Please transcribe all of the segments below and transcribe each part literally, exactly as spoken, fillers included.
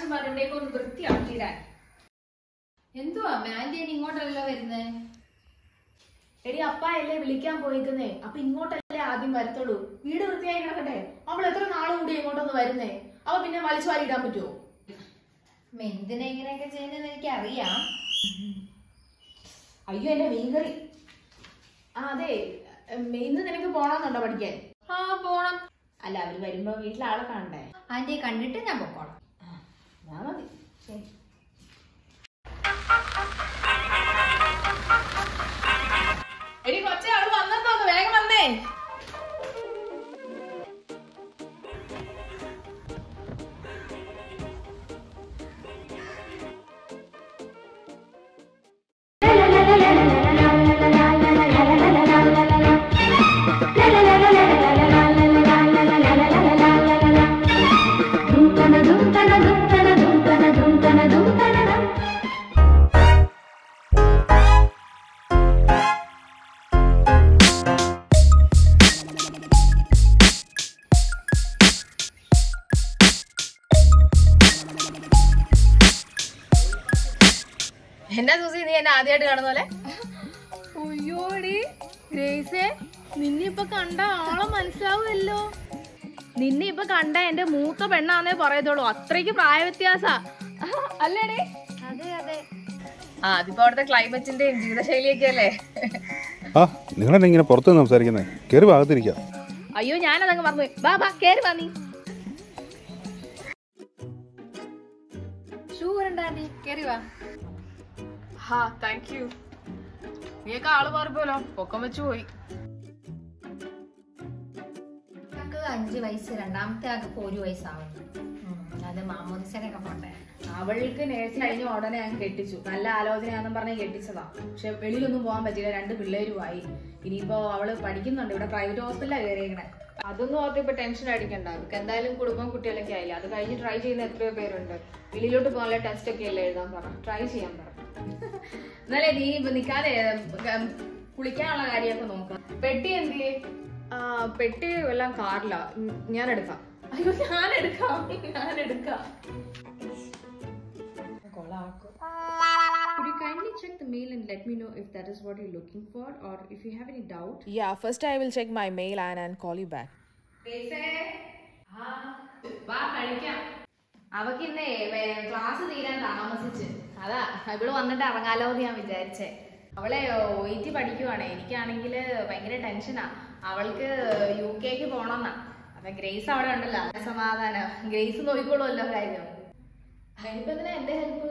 ആവശ്യമാരുണ്ടേക്ക് ഒന്ന് വൃത്തിയാക്കിയിടാൻ. എന്തുവാ ആന്റി ഇങ്ങോട്ടല്ലോ വരുന്നേ? എടി അപ്പായല്ലേ വിളിക്കാൻ പോയിക്കുന്നേ, അപ്പൊ ഇങ്ങോട്ടല്ലേ ആദ്യം വരത്തുള്ളൂ. വീട് വൃത്തിയായി കിടക്കട്ടെ. അവൾ എത്ര നാള് കൂടി ഇങ്ങോട്ടൊന്ന് വരുന്നേ? അവ പിന്നെ വലിച്ചു വാരി ഇടാൻ പറ്റുമോ? എന്തിനാ ഇങ്ങനെയൊക്കെ ചെയ്യുന്നതെന്ന് എനിക്ക് അറിയാം. അയ്യോ എന്റെ മീൻകറി. ആ അതെ, ഇന്ന് നിനക്ക് പോണമെന്നുണ്ടോ പഠിക്കാൻ? ആ പോണം. അല്ല അവര് വരുമ്പോ വീട്ടിലെ ആളെ കാണണ്ടേ? ആന്റിയെ കണ്ടിട്ട് ഞാൻ പൊക്കോളാം. ഞാൻ മതി. ശരി. എടി കൊച്ചേ, അവള് വന്നെന്തോന്ന്, വേഗം വന്നേ. എന്നാ സൂസി, നീ എന്നെ ആദ്യമായിട്ട് കാണുന്ന പോലെ? അയ്യോടി ഗ്രേസേ, നിന്നെ ഇപ്പൊ കണ്ട ആളെ മനസ്സിലാവുമല്ലോ. നിന്നെ ഇപ്പൊ കണ്ട എന്റെ മൂത്ത പെണ്ണാന്നേ പറയത്തുള്ളൂ, അത്രയ്ക്ക് പ്രായ വ്യത്യാസ അല്ലേടേ? അതെ അതെ. ആ അതിപ്പോ അവിടുത്തെ ക്ലൈമറ്റിന്റെയും ജീവിതശൈലിയൊക്കെ അല്ലേ. ആ നിങ്ങളെന്നെ ഇങ്ങനെ പുറത്ത് സംസാരിക്കുന്നേ? കേറി ഭാഗത്തിരിക്കാം. അയ്യോ ഞാനതങ്ങ് മറന്നു. ബാ ബാ കേറി വാ. നീ ഷൂ വരണ്ടാന്റി, കേറി വാ. ഹാ താങ്ക് യു. നീയൊക്കെ ആള് മാറിപ്പോലോ, പൊക്കം വെച്ചു പോയി. അഞ്ചു വയസ്സ്, രണ്ടാമത്തെ ആൾക്ക് ഒരു വയസ്സാവും. അത് മാമോദിസനൊക്കെ പോട്ടെ. അവൾക്ക് നേഴ്സ് കഴിഞ്ഞ ഉടനെ ഞാൻ കെട്ടിച്ചു. നല്ല ആലോചനയാണെന്നും പറഞ്ഞ് കെട്ടിച്ചതാ. പക്ഷെ വെളിയിലൊന്നും പോകാൻ പറ്റില്ല, രണ്ട് പിള്ളേരുമായി. ഇനിയിപ്പോ അവള് പഠിക്കുന്നുണ്ട്, ഇവിടെ പ്രൈവറ്റ് ഹോസ്പിറ്റലാണ് കയറിയേക്കണേ. അതൊന്നും ഓർത്ത് ഇപ്പൊ ടെൻഷൻ അടിക്കണ്ട. അവർക്ക് എന്തായാലും കുടുംബം കുട്ടികളൊക്കെ ആയില്ല. അത് കഴിഞ്ഞ് ട്രൈ ചെയ്യുന്ന എത്രയോ പേരുണ്ട്. വെളിയിലോട്ട് പോകാനുള്ള ടെസ്റ്റ് ഒക്കെ അല്ലേ എഴുതാൻ പറ, ട്രൈ ചെയ്യാൻ പറ. എന്നാലേ നീ നിക്കാതെ കുളിക്കാനുള്ള കാര്യമൊക്കെ നോക്കാം. പെട്ടി എന്തിയെ? പെട്ടി എല്ലാം കാറിലാ, ഞാൻ എടുക്കാം. അയ്യോ ഞാൻ എടുക്കാം, ഞാൻ എടുക്കാം. Could you kindly check the mail and let me know if that is what you're looking for, or if you have any doubt? Yeah, first I will check my mail and and call you back. അവക്ക് ഇന്നേ class തീരാൻ താമസിച്ച്, അതാ ഇവള് വന്നിട്ട് ഇറങ്ങാലോ എന്ന് ഞാൻ വിചാരിച്ചേ. അവളെ ഒ ടി പഠിക്കുവാണേ. എനിക്കാണെങ്കിൽ ഭയങ്കര ടെൻഷനാ. അവൾക്ക് യു കെക്ക് പോണമെന്നാ. അപ്പൊ ഗ്രേസ് അവിടെ ഉണ്ടല്ലോ, സമാധാനം. ഗ്രേസ് നോക്കിക്കോളുമല്ലോ കാര്യം. അതിനിപ്പോ എന്തിനാ എന്റെ ഹെൽപ്പ്?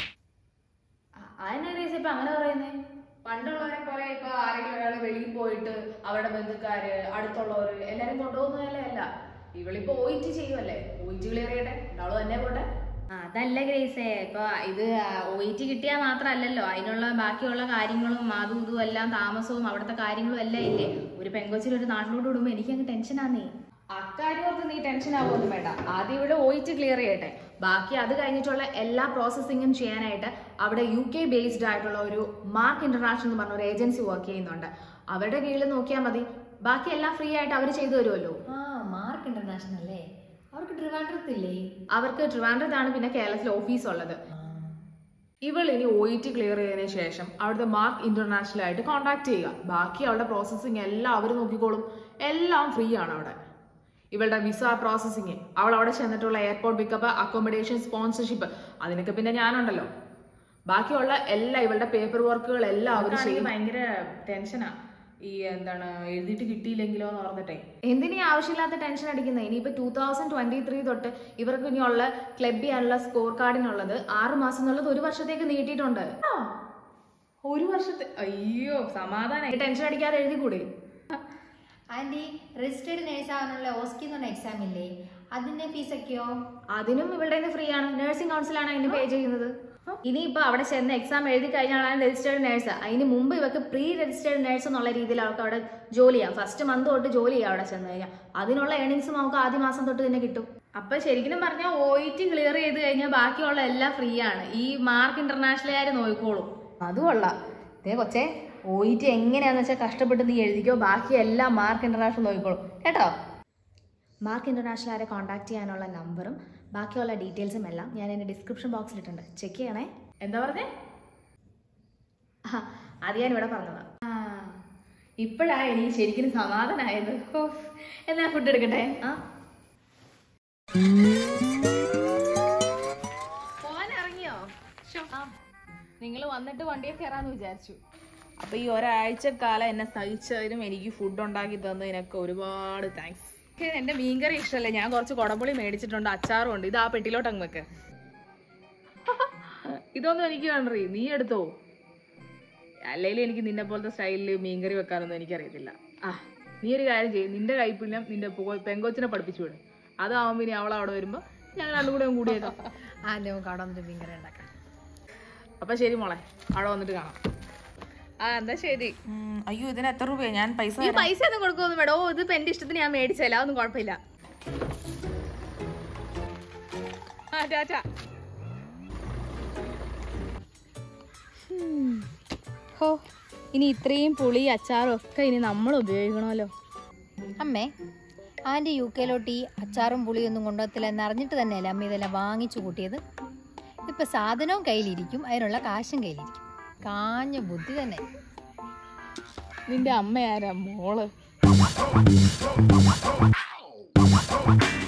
അതിനാ ഗ്രേസ് ഇപ്പൊ അങ്ങനെ പറയുന്നേ? പണ്ടുള്ളവരെ പോലെ ഇപ്പൊ ആരെങ്കിലും ഒരാൾ വെളിയിൽ പോയിട്ട് അവരുടെ ബന്ധുക്കാര് അടുത്തുള്ളവര് എല്ലാരും കൊണ്ടുപോകുന്നതല്ലേ അല്ല. ഇവളിപ്പോ ഒ ടി ചെയ്യുമല്ലേ, ഒ ടി ക്ലിയർ ചെയ്യട്ടെ, അവള് തന്നെ പോട്ടെ. അതല്ല ഗ്രേസേ, ഇപ്പൊ ഇത് ഒ ടി കിട്ടിയാൽ മാത്രല്ലല്ലോ, അതിനുള്ള ബാക്കിയുള്ള കാര്യങ്ങളും അതും ഇതും എല്ലാം താമസവും അവിടുത്തെ കാര്യങ്ങളും എല്ലാം ഇല്ലേ. ഒരു പെങ്കൊച്ചിൽ ഒരു നാട്ടിലോട്ട് വിടുമ്പോ എനിക്കങ്ങ് ടെൻഷനാന്നേ. അക്കാര്യം ഓർത്ത് നീ ടെൻഷൻ ആവുമൊന്നും വേണ്ട. ആദ്യം ഇവിടെ ഒ ടി ക്ലിയർ ചെയ്യട്ടെ, ബാക്കി അത് കഴിഞ്ഞിട്ടുള്ള എല്ലാ പ്രോസസ്സിങ്ങും ചെയ്യാനായിട്ട് അവിടെ യു കെ ബേസ്ഡ് ആയിട്ടുള്ള ഒരു മാർക്ക് ഇന്റർനാഷണൽ എന്ന് പറഞ്ഞ ഒരു ഏജൻസി വർക്ക് ചെയ്യുന്നുണ്ട്. അവരുടെ കീഴിൽ നോക്കിയാൽ മതി, ബാക്കി എല്ലാം ഫ്രീ ആയിട്ട് അവർ ചെയ്തു തരുമല്ലോ. ആ മാർക്ക് ഇന്റർനാഷണൽ അല്ലേ? അവർക്ക് ട്രിവാൻഡ്രത്തില്ലേ? അവർക്ക് ട്രിവാൻഡ്രത്താണ് പിന്നെ കേരളത്തിൽ ഓഫീസ് ഉള്ളത്. ഇവൾ ഇനി ഒ ടി ക്ലിയർ ചെയ്തതിനു ശേഷം അവിടുത്തെ മാർക്ക് ഇന്റർനാഷണൽ ആയിട്ട് കോൺടാക്ട് ചെയ്യുക. ബാക്കി അവളുടെ പ്രോസസ്സിങ് എല്ലാം അവർ നോക്കിക്കോളും. എല്ലാം ഫ്രീ ആണ് അവിടെ. ഇവളുടെ വിസ പ്രോസസ്സിങ്, അവൾ അവിടെ ചെന്നിട്ടുള്ള എയർപോർട്ട് പിക്കപ്പ്, അക്കോമഡേഷൻ, സ്പോൺസർഷിപ്പ്, അതിനൊക്കെ പിന്നെ ഞാനുണ്ടല്ലോ. ബാക്കിയുള്ള എല്ലാ ഇവളുടെ പേപ്പർ വർക്കുകൾ എല്ലാം അവർ ചെയ്യും. ഭയങ്കര ടെൻഷനാ ഈ എന്താണ് എഴുതിയിട്ട് കിട്ടിയില്ലെങ്കിലോ എന്ന് ഓർന്നിട്ടെ. എന്തിനീ ആവശ്യമില്ലാത്ത ടെൻഷൻ അടിക്കുന്നത്? ഇനിയിപ്പോ ടൂ തൗസൻഡ് ട്വന്റി ത്രീ തൊട്ട് ഇവർക്ക് ഇനിയുള്ള ക്ലബ് ചെയ്യാനുള്ള സ്കോർ കാർഡിനുള്ളത് ആറ് മാസം എന്നുള്ളത് ഒരു വർഷത്തേക്ക് നീട്ടിയിട്ടുണ്ട്. ഒരു വർഷത്തെ അയ്യോ സമാധാനം. ടെൻഷൻ അടിക്കാതെ എഴുതി കൂടെ? ആന്റി രജിസ്റ്റേർഡ് നേഴ്സ് ആവാനുള്ള ഓസ്കി എന്ന് പറഞ്ഞ എക്സാം ഇല്ലേ, അതിന്റെ ഫീസൊക്കെയോ? അതിനും ഇവളുടെ ഫ്രീ ആണ്. നഴ്സിംഗ് കൗൺസിലാണ് അതിന് പേ ചെയ്യുന്നത്. ഇനിയിപ്പോ അവിടെ ചെന്ന് എക്സാം എഴുതി കഴിഞ്ഞാലാണ് രജിസ്റ്റേർഡ് നേഴ്സ്. അതിന് മുമ്പ് ഇവർക്ക് പ്രീ രജിസ്റ്റേർഡ് നേഴ്സ് എന്നുള്ള രീതിയിൽ അവർക്ക് അവിടെ ജോലി ചെയ്യാം. ഫസ്റ്റ് മന്ത് തൊട്ട് ജോലി ചെയ്യാം അവിടെ ചെന്ന് കഴിഞ്ഞാൽ. അതിനുള്ള ഏണിങ്സും നമുക്ക് ആദ്യ മാസം തൊട്ട് തന്നെ കിട്ടും. അപ്പൊ ശരിക്കും പറഞ്ഞാൽ ഒ ടി ക്ലിയർ ചെയ്ത് കഴിഞ്ഞാൽ ബാക്കിയുള്ള എല്ലാം ഫ്രീ ആണ്. ഈ മാർക്ക് ഇന്റർനാഷണലുകാർ നോക്കിക്കോളും. അതുകൊള്ള ഇതേ കൊച്ചേ, ഒ ടി എങ്ങനെയാന്ന് വെച്ചാൽ കഷ്ടപ്പെട്ട് നീ എഴുതിക്കോ, ബാക്കി എല്ലാം മാർക്ക് ഇന്റർനാഷണൽ നോക്കിക്കോളും കേട്ടോ. മാർക്ക് ഇൻ്റർനാഷണൽ കോൺടാക്ട് ചെയ്യാനുള്ള നമ്പറും ബാക്കിയുള്ള ഡീറ്റെയിൽസും എല്ലാം ഞാൻ എൻ്റെ ഡിസ്ക്രിപ്ഷൻ ബോക്സിലിട്ടുണ്ട്. ചെക്ക് ചെയ്യണേ. എന്താ പറഞ്ഞേ? ആ അത് ഞാൻ ഇവിടെ പറഞ്ഞതാണ്. ആ ഇപ്പോഴാ എനിക്ക് ശരിക്കും സമാധാനമായത്. ഓ എന്നാ ഫുഡ് എടുക്കട്ടെ. ആ പോവാൻ ഇറങ്ങിയോ? നിങ്ങൾ വന്നിട്ട് വണ്ടിയെ കയറാന്ന് വിചാരിച്ചു. അപ്പൊ ഈ ഒരാഴ്ചക്കാലം എന്നെ സഹിച്ചതിനും എനിക്ക് ഫുഡ് ഉണ്ടാക്കി തന്നതിനൊക്കെ ഒരുപാട് താങ്ക്സ്. എന്റെ മീൻകറി ഇഷ്ടമല്ലേ, ഞാൻ കുറച്ച് കുടംപുളി മേടിച്ചിട്ടുണ്ട്, അച്ചാറും ഉണ്ട്. ഇത് ആ പെട്ടിലോട്ട് അങ്ങ് വെക്ക്. ഇതൊന്നും എനിക്ക് വേണ്ടേ, നീ എടുത്തോ. അല്ലെങ്കിലും എനിക്ക് നിന്നെ പോലത്തെ സ്റ്റൈലിൽ മീൻകറി വെക്കാനൊന്നും എനിക്കറിയത്തില്ല. ആ നീ ഒരു കാര്യം ചെയ്യും, നിന്റെ കൈപ്പിള്ളം നിന്റെ പെങ്കൊച്ചിനെ പഠിപ്പിച്ചു വിടും. അതാവുമ്പോ ഇനി അവൾ അവിടെ വരുമ്പോ ഞങ്ങൾ രണ്ടും കൂടെ കൂടിയേക്കാം. ആ നമുക്ക് അവിടെ വന്നിട്ട് മീൻകറി ഉണ്ടാക്കാം. അപ്പൊ ശരി മോളെ, അവിടെ വന്നിട്ട് കാണാം. ആ എന്താ ശരി. അയ്യോ ഇതിന് എത്ര രൂപയാ? ഞാൻ പൈസ ഈ പൈസ ഒന്നും കൊടുക്കൊന്നും വേടോ, ഇതിപ്പോ എന്റെ ഇഷ്ടത്തിന് ഞാൻ മേടിച്ചല്ല, അതൊന്നും കുഴപ്പമില്ല. ആ ടാറ്റാ. ഹോ ഇനി ഇത്രയും പുളി അച്ചാറും ഒക്കെ ഇനി നമ്മൾ ഉപയോഗിക്കണമല്ലോ. അമ്മേ, ആൻറ്റി യു കെയിലോട്ട് ഈ അച്ചാറും പുളിയൊന്നും കൊണ്ടുവത്തില്ല എന്നറിഞ്ഞിട്ട് തന്നെയല്ലേ അമ്മ ഇതെല്ലാം വാങ്ങിച്ചു കൂട്ടിയത്. ഇതിപ്പോൾ സാധനവും കയ്യിലിരിക്കും, അതിനുള്ള കാശും കയ്യിലിരിക്കും. കാഞ്ഞ ബുദ്ധി തന്നെ. നിന്റെ അമ്മയാരാ മോള്?